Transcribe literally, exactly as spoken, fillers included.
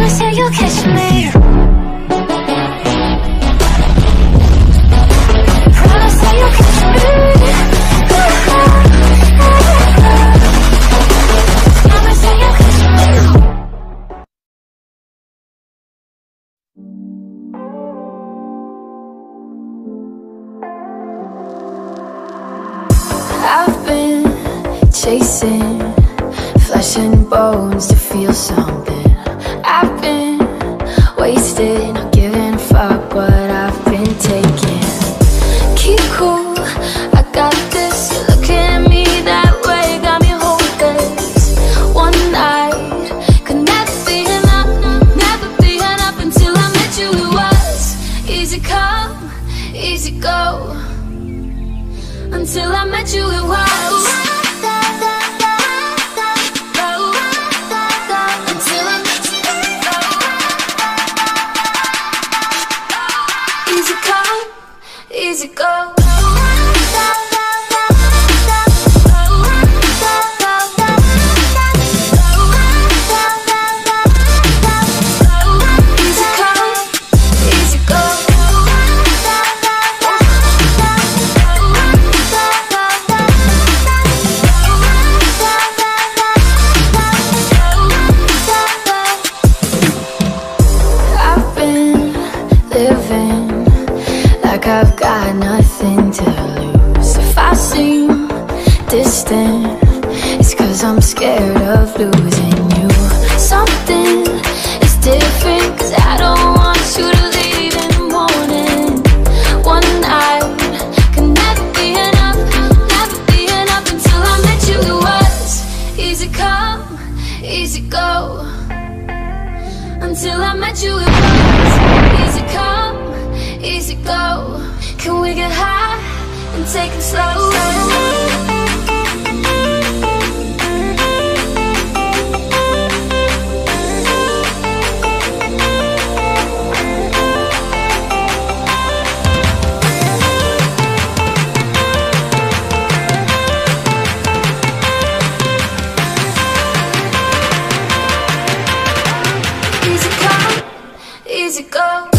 Promise that you'll catch me. Promise that you'll catch me. Promise that you'll catch me. I've been chasing flesh and bones to feel something. I've been wasted, not giving a fuck what I've been taking. Keep cool, I got this. You're looking at me that way, got me hopeless. One night could never be enough, never be enough. Until I met you, it was easy come, easy go. Until I met you, it was until I met you, easy come, easy go. I've got nothing to lose. If I seem distant, it's cause I'm scared of losing you. Something is different, cause I don't want you to leave in the morning. One night could never be enough, never be enough. Until I met you, it was easy come, easy go. Until I met you, it was easy come, easy go. Can we get high and take it slow? Easy come, easy go.